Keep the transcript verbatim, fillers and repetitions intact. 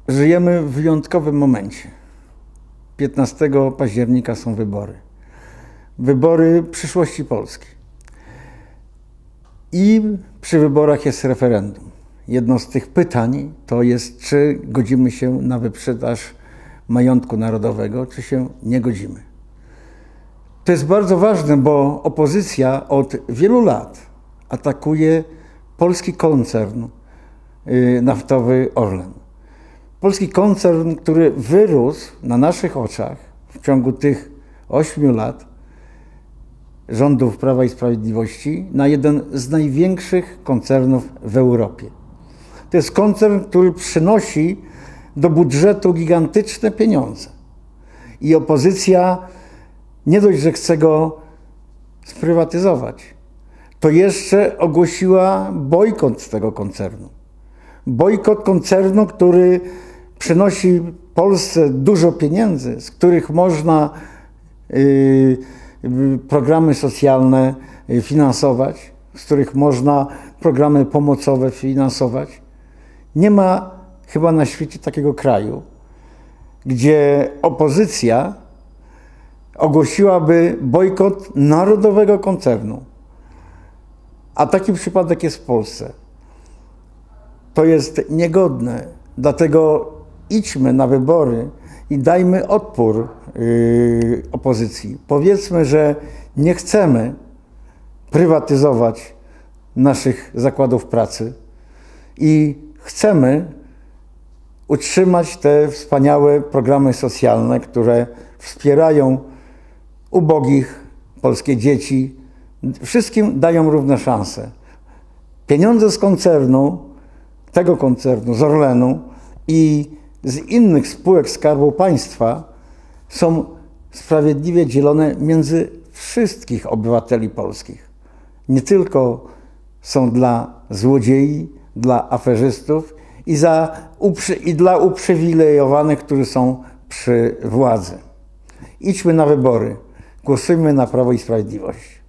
Żyjemy w wyjątkowym momencie. piętnastego października są wybory. Wybory przyszłości Polski. I przy wyborach jest referendum. Jedno z tych pytań to jest, czy godzimy się na wyprzedaż majątku narodowego, czy się nie godzimy. To jest bardzo ważne, bo opozycja od wielu lat atakuje polski koncern naftowy Orlen. Polski koncern, który wyrósł na naszych oczach w ciągu tych ośmiu lat rządów Prawa i Sprawiedliwości na jeden z największych koncernów w Europie. To jest koncern, który przynosi do budżetu gigantyczne pieniądze. I opozycja nie dość, że chce go sprywatyzować, to jeszcze ogłosiła bojkot tego koncernu. Bojkot koncernu, który przynosi Polsce dużo pieniędzy, z których można yy, programy socjalne finansować, z których można programy pomocowe finansować. Nie ma chyba na świecie takiego kraju, gdzie opozycja ogłosiłaby bojkot narodowego koncernu. A taki przypadek jest w Polsce. To jest niegodne, dlatego idźmy na wybory i dajmy odpór yy, opozycji. Powiedzmy, że nie chcemy prywatyzować naszych zakładów pracy i chcemy utrzymać te wspaniałe programy socjalne, które wspierają ubogich, polskie dzieci. Wszystkim dają równe szanse. Pieniądze z koncernu, tego koncernu, z Orlenu i z innych spółek Skarbu Państwa są sprawiedliwie dzielone między wszystkich obywateli polskich. Nie tylko są dla złodziei, dla aferzystów i, za, i dla uprzywilejowanych, którzy są przy władzy. Idźmy na wybory. Głosujmy na Prawo i Sprawiedliwość.